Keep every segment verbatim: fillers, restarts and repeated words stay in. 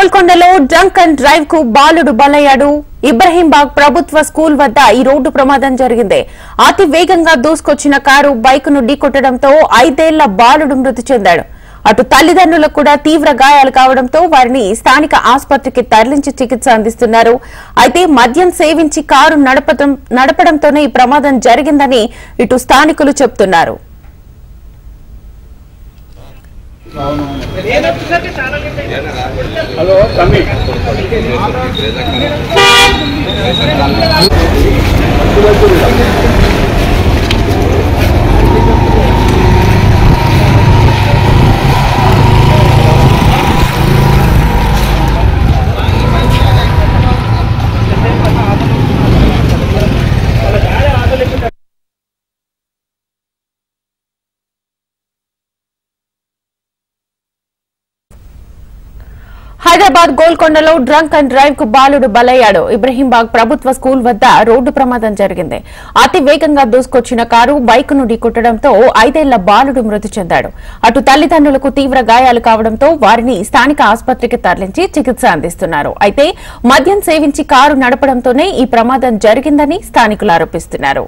గోల్కొండలో drunk and drive కు బాలుడు బలయ్యాడు. ఇబ్రహీంబాగ్ ప్రభుత్వ స్కూల్ వద్ద ఈ రోడ్డు ప్రమాదం జరిగింది. అతి వేగంగా దూసుకొచ్చిన కారు బైక్ ను ఢీకొట్టడంతో ఐదేళ్ల బాలుడు మృతి చెందాడు. అటు తల్లిదండ్రులకు కూడా తీవ్ర గాయాలు కావడంతో వారిని స్థానిక ఆసుపత్రికి తరలించి చికిత్స అందిస్తున్నారు. అయితే మద్యం సేవించి కారు నడపడం నడపడంతోనే ఈ ప్రమాదం జరిగిందని ఇటు స్థానికులు చెబుతున్నారు. హలో తమ్మి హైదరాబాద్ గోల్కొండలో డ్రంక్ అండ్ డ్రైవ్ కు బాలుడు బలయ్యాడు. ఇబ్రహీంబాగ్ ప్రభుత్వ స్కూల్ వద్ద రోడ్డు ప్రమాదం జరిగింది. అతి వేగంగా దూసుకొచ్చిన కారు బైక్ ను ఢీకొట్టడంతో ఐదేళ్ల బాలుడు మృతి చెందాడు. అటు తల్లిదండ్రులకు తీవ్ర గాయాలు కావడంతో వారిని స్థానిక ఆసుపత్రికి తరలించి చికిత్స అందిస్తున్నారు. అయితే మద్యం సేవించి కారు నడపడంతోనే ఈ ప్రమాదం జరిగిందని స్థానికులు ఆరోపిస్తున్నారు.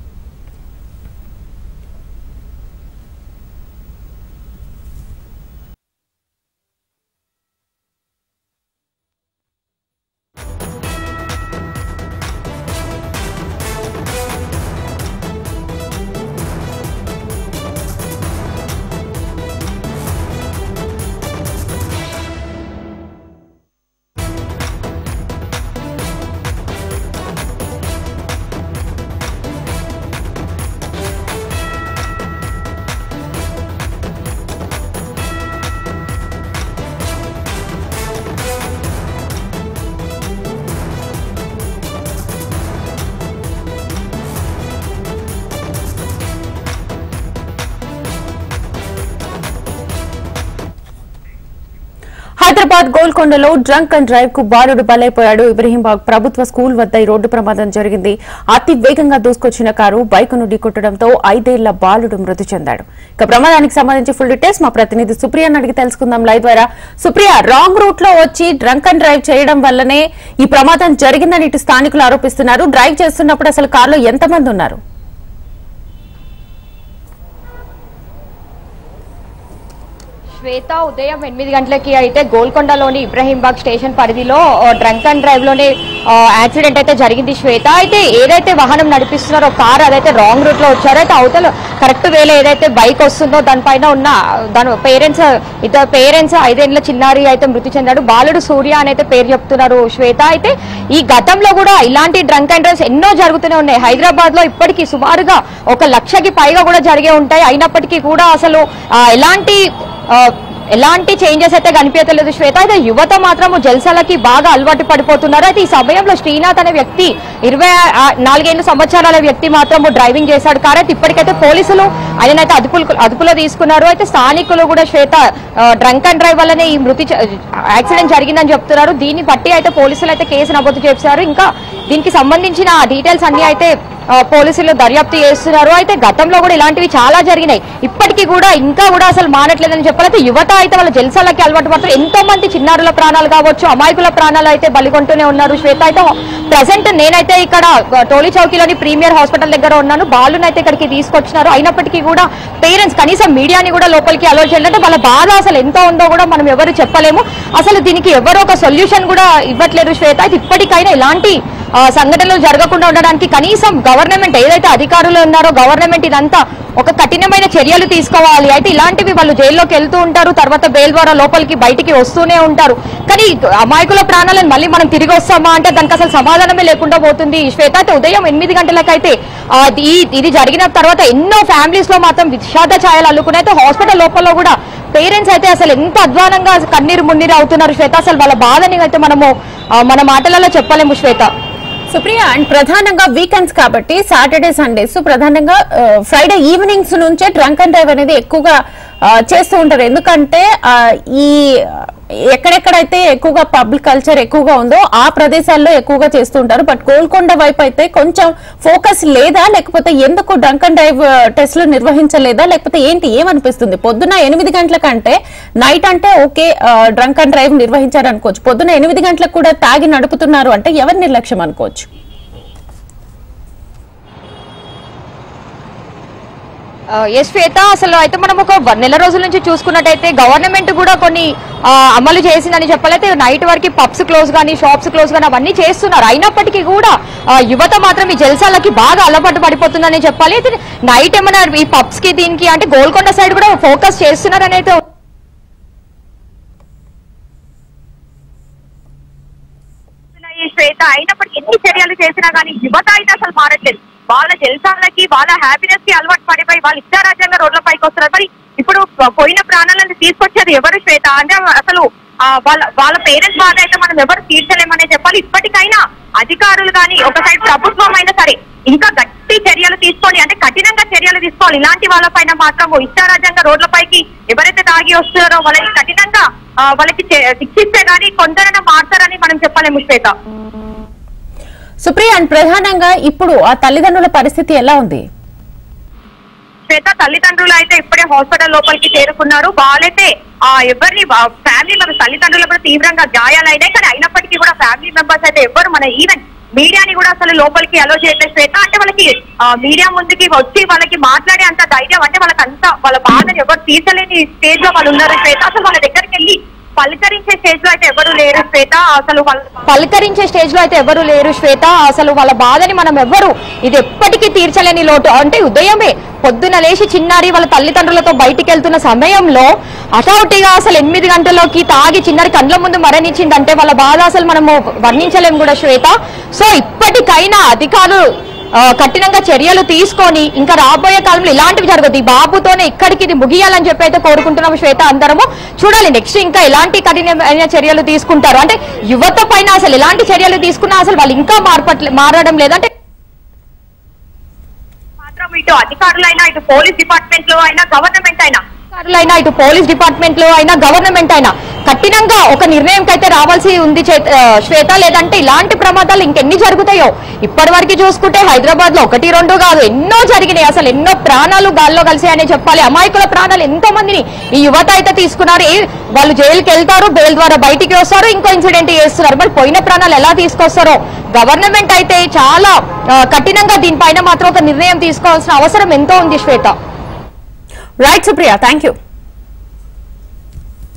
హైదరాబాద్ గోల్కొండలో డ్రంక్ అండ్ డ్రైవ్ కు బాలుడు బలైపోయాడు. ఇబ్రహీంబాగ్ ప్రభుత్వ స్కూల్ వద్ద ఈ రోడ్డు ప్రమాదం జరిగింది. అతి వేగంగా దూసుకొచ్చిన కారు బైక్ ను ఢీకొట్టడంతో ఐదేళ్ల బాలుడు మృతి చెందాడు. ఇక ప్రమాదానికి సంబంధించి ఫుల్ డీటెయిల్స్ మా ప్రతినిధి సుప్రియను అడిగి తెలుసుకుందాం లైవ్ ద్వారా. సుప్రియ, రాంగ్ రూట్ లో వచ్చి డ్రంక్ అండ్ డ్రైవ్ చేయడం వల్లనే ఈ ప్రమాదం జరిగిందని ఇటు స్థానికులు ఆరోపిస్తున్నారు. డ్రైవ్ చేస్తున్నప్పుడు అసలు కారులో ఎంతమంది ఉన్నారు? శ్వేత, ఉదయం ఎనిమిది గంటలకి అయితే గోల్కొండలోని ఇబ్రహీంబాగ్ స్టేషన్ పరిధిలో డ్రంక్ అండ్ డ్రైవ్ లోనే యాక్సిడెంట్ అయితే జరిగింది. శ్వేత, అయితే ఏదైతే వాహనం నడిపిస్తున్నారో కార్ అదైతే రాంగ్ రూట్ లో వచ్చారో, అయితే అవతల కరెక్ట్ వేలో ఏదైతే బైక్ వస్తుందో దానిపైన ఉన్న దాని పేరెంట్స్ ఇద్దరు పేరెంట్స్ ఐదేళ్ల చిన్నారి అయితే మృతి చెందాడు. బాలుడు సూర్య అని అయితే పేరు చెప్తున్నారు. శ్వేత, అయితే ఈ గతంలో కూడా ఇలాంటి డ్రంక్ అండ్ డ్రైవ్స్ ఎన్నో జరుగుతూనే ఉన్నాయి. హైదరాబాద్ లో ఇప్పటికీ సుమారుగా ఒక లక్షకి పైగా కూడా జరిగే ఉంటాయి. అయినప్పటికీ కూడా అసలు ఎలాంటి ఎలాంటి చేంజెస్ అయితే కనిపించలేదు శ్వేత. అయితే యువత మాత్రము జల్సాలకి బాగా అలవాటు పడిపోతున్నారు. అయితే ఈ సమయంలో శ్రీనాథ్ అనే వ్యక్తి ఇరవై నాలుగేళ్ల సంవత్సరాల వ్యక్తి మాత్రము డ్రైవింగ్ చేశాడు కారు. అయితే ఇప్పటికైతే పోలీసులు ఆయనైతే అదుపులు అదుపులో తీసుకున్నారు. అయితే స్థానికులు కూడా శ్వేత డ్రంక్ అండ్ డ్రైవ్ వల్లనే ఈ మృతి యాక్సిడెంట్ జరిగిందని చెప్తున్నారు. దీన్ని బట్టి అయితే పోలీసులు అయితే కేసు నమోదు చేశారు. ఇంకా దీనికి సంబంధించిన డీటెయిల్స్ అన్ని అయితే పోలీసులు దర్యాప్తు చేస్తున్నారు. అయితే గతంలో కూడా ఇలాంటివి చాలా జరిగినాయి. ఇప్పటికీ కూడా ఇంకా కూడా అసలు మానట్లేదని చెప్పాలి. అయితే యువత అయితే వాళ్ళ జల్సాలకి అలవాటు పడుతున్నారు. ఎంతో మంది చిన్నారుల ప్రాణాలు కావచ్చు, అమాయకుల ప్రాణాలు అయితే బలిగొంటూనే ఉన్నారు. శ్వేత, అయితే ప్రజెంట్ నేనైతే ఇక్కడ టోలీ చౌకీలోని ప్రీమియర్ హాస్పిటల్ దగ్గర ఉన్నాను. బాలుని అయితే ఇక్కడికి తీసుకొచ్చినారు. అయినప్పటికీ కూడా పేరెంట్స్ కనీసం మీడియాని కూడా లోపలికి అలో చేయాలంటే వాళ్ళ బాధ అసలు ఎంతో ఉందో కూడా మనం ఎవరు చెప్పలేము. అసలు దీనికి ఎవరు ఒక సొల్యూషన్ కూడా ఇవ్వట్లేదు శ్వేత. అయితే ఇప్పటికైనా ఇలాంటి సంఘటనలు జరగకుండా ఉండడానికి కనీసం గవర్నమెంట్ ఏదైతే అధికారులు ఉన్నారో గవర్నమెంట్ ఇదంతా ఒక కఠినమైన చర్యలు తీసుకోవాలి. అయితే ఇలాంటివి వాళ్ళు జైల్లోకి వెళ్తూ ఉంటారు, తర్వాత బెయిల్ ద్వారా లోపలికి బయటికి వస్తూనే ఉంటారు. కానీ అమాయకుల ప్రాణాలను మళ్ళీ మనం తిరిగి వస్తామా అంటే దానికి అసలు సమాధానమే లేకుండా పోతుంది శ్వేత. అయితే ఉదయం ఎనిమిది గంటలకైతే ఇది జరిగిన తర్వాత ఎన్నో ఫ్యామిలీస్ లో మాత్రం విషాద ఛాయలు అల్లుకున్నాయి. అయితే హాస్పిటల్ లోపల కూడా పేరెంట్స్ అయితే అసలు ఎంత అధ్వానంగా కన్నీరు మున్నీరు అవుతున్నారు శ్వేత. అసలు వాళ్ళ బాధని అయితే మనము మన మాటలలో చెప్పలేము శ్వేత. సుప్రియ, అండ్ ప్రధానంగా వీకెండ్స్ కాబట్టి సాటర్డే సండేస్ ప్రధానంగా ఫ్రైడే ఈవినింగ్స్ నుంచే డ్రంక్ అండ్ డ్రైవ్ అనేది ఎక్కువగా చేస్తూ ఉంటారు. ఎందుకంటే ఈ ఎక్కడెక్కడైతే ఎక్కువగా పబ్లిక్ కల్చర్ ఎక్కువగా ఉందో ఆ ప్రదేశాల్లో ఎక్కువగా చేస్తుంటారు. బట్ గోల్కొండ వైపు అయితే కొంచెం ఫోకస్ లేదా, లేకపోతే ఎందుకు డ్రంక్ అండ్ డ్రైవ్ టెస్టులు నిర్వహించలేదా, లేకపోతే ఏంటి ఏమనిపిస్తుంది? పొద్దున ఎనిమిది గంటల కంటే నైట్ అంటే ఓకే డ్రంక్ అండ్ డ్రైవ్ నిర్వహించారు అనుకోవచ్చు, పొద్దున ఎనిమిది గంటలకు కూడా తాగి నడుపుతున్నారు అంటే ఎవరి నిర్లక్ష్యం అనుకోవచ్చు? ఎస్ శ్వేత, అసలు అయితే మనం ఒక నెల రోజుల నుంచి చూసుకున్నట్టయితే గవర్నమెంట్ కూడా కొన్ని అమలు చేసిందని చెప్పాలైతే నైట్ వరకు పబ్స్ క్లోజ్ కానీ షాప్స్ క్లోజ్ కానీ అవన్నీ చేస్తున్నారు. అయినప్పటికీ కూడా యువత మాత్రం ఈ జల్సాలకి బాగా అలవాటు పడిపోతుందని చెప్పాలి. అయితే నైట్ ఏమన్నా ఈ పబ్స్ కి దీనికి అంటే గోల్కొండ సైడ్ కూడా ఫోకస్ చేస్తున్నారని అయితే శ్వేత. అయినప్పటికీ ఎన్ని చర్యలు చేసినా కానీ యువత అయితే అసలు మారట్లేదు. వాళ్ళ జల్సాలకి వాళ్ళ హ్యాపీనెస్ కి అలవాటు పడిపోయి వాళ్ళు ఇష్టారాజ్యంగా రోడ్లపైకి వస్తున్నారు. మరి ఇప్పుడు పోయిన ప్రాణాలను తీసుకొచ్చేది ఎవరు శ్వేత? అంటే అసలు వాళ్ళ వాళ్ళ పేరెంట్స్ బాధ అయితే మనం ఎవరు తీర్చలేమనే చెప్పాలి. ఇప్పటికైనా అధికారులు కానీ ఒక సైడ్ ప్రభుత్వం అయినా సరే ఇంకా గట్టి చర్యలు తీసుకొని అంటే కఠినంగా చర్యలు తీసుకోవాలి. ఇలాంటి వాళ్ళ పైన మాత్రం ఇష్టారాజ్యంగా రోడ్లపైకి ఎవరైతే తాగి వస్తున్నారో వాళ్ళకి కఠినంగా వాళ్ళకి శిక్షిస్తే గానీ కొందరైనా మారుతారని మనం చెప్పలేము శ్వేత. సుప్రియ, అండ్ ప్రధానంగా ఇప్పుడు ఆ తల్లిదండ్రుల పరిస్థితి ఎలా ఉంది? శ్వేత, తల్లిదండ్రులు అయితే ఇప్పుడే హాస్పిటల్ లోపలికి చేరుకున్నారు. వాళ్ళైతే ఆ ఎవరిని ఫ్యామిలీ మెంబర్స్ తల్లిదండ్రులు కూడా తీవ్రంగా గాయాలైనాయి. కానీ అయినప్పటికీ కూడా ఫ్యామిలీ మెంబర్స్ అయితే ఎవరు మన ఈవెన్ మీడియాని కూడా అసలు లోపలికి అలో చేయలేదు శ్వేత. అంటే వాళ్ళకి మీడియా ముందుకి వచ్చి వాళ్ళకి మాట్లాడే అంత ధైర్యం అంటే వాళ్ళకి అంత వాళ్ళ బాధని ఎవరు తీర్చలేని స్టేజ్ లో వాళ్ళు ఉన్నారు శ్వేత. అసలు వాళ్ళ దగ్గరికి వెళ్ళి పలకరించే స్టేజ్ లో అయితే ఎవరు లేరు శ్వేత. అసలు పలకరించే స్టేజ్ లో అయితే ఎవరు లేరు శ్వేత. అసలు వాళ్ళ బాధని మనం ఎవ్వరు ఇది ఎప్పటికీ తీర్చలేని లోటు. అంటే ఉదయమే పొద్దున లేచి చిన్నారి వాళ్ళ తల్లిదండ్రులతో బయటికి వెళ్తున్న సమయంలో అటౌటిగా అసలు ఎనిమిది గంటల్లోకి తాగి చిన్నారి కండ్ల ముందు మరణించిందంటే వాళ్ళ బాధ అసలు మనము వర్ణించలేము కూడా శ్వేత. సో ఇప్పటికైనా అధికారులు కఠినంగా చర్యలు తీసుకొని ఇంకా రాబోయే కాలంలో ఇలాంటివి జరగదు. ఈ బాబుతోనే ఇక్కడికి ఇది ముగియాలని చెప్పి అయితే కోరుకుంటున్నాము శ్వేత. అందరము చూడాలి నెక్స్ట్ ఇంకా ఎలాంటి కఠినమైన చర్యలు తీసుకుంటారు. అంటే యువత పైన అసలు ఎలాంటి చర్యలు తీసుకున్నా అసలు వాళ్ళు ఇంకా మార్పట్లే మారడం లేదంటే మాత్రం ఇటు అధికారులైనా ఇటు పోలీస్ డిపార్ట్మెంట్ లో అయినా గవర్నమెంట్ అయినా అధికారులైనా ఇటు పోలీస్ డిపార్ట్మెంట్ లో అయినా గవర్నమెంట్ అయినా కఠినంగా ఒక నిర్ణయం అయితే రావాల్సి ఉంది శ్వేత. లేదంటే ఇలాంటి ప్రమాదాలు ఇంకెన్ని జరుగుతాయో. ఇప్పటి వరకు చూసుకుంటే హైదరాబాద్ లో ఒకటి రెండు కాదు ఎన్నో జరిగినాయి. అసలు ఎన్నో ప్రాణాలు గాల్లో కలిసాయని చెప్పాలి. అమాయకుల ప్రాణాలు ఎంతో మందిని ఈ యువత అయితే తీసుకున్నారు. వాళ్ళు జైలుకి వెళ్తారు, బెయిల్ ద్వారా బయటికి వస్తారు, ఇంకో ఇన్సిడెంట్ చేస్తున్నారు. మరి పోయిన ప్రాణాలు ఎలా తీసుకొస్తారో గవర్నమెంట్ అయితే చాలా కఠినంగా దీనిపైన మాత్రం ఒక నిర్ణయం తీసుకోవాల్సిన అవసరం ఎంతో ఉంది Shweta. Right Supriya, thank you.